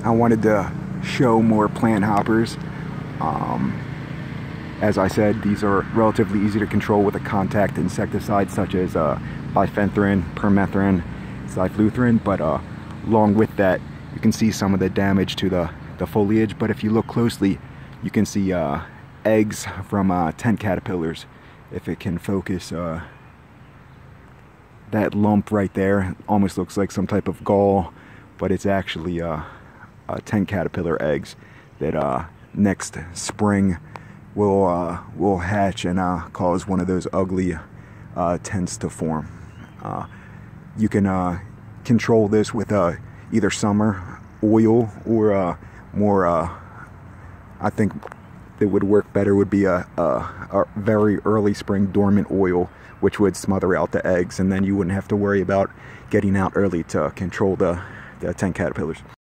I wanted to show more plant hoppers. As I said, these are relatively easy to control with a contact insecticide such as bifenthrin, permethrin, cyfluthrin, but along with that you can see some of the damage to the foliage. But if you look closely, you can see eggs from tent caterpillars. If it can focus, that lump right there almost looks like some type of gall, but it's actually tent caterpillar eggs that next spring will hatch and cause one of those ugly tents to form. You can control this with either summer oil or more, I think that would work better would be a very early spring dormant oil, which would smother out the eggs, and then you wouldn't have to worry about getting out early to control the tent caterpillars.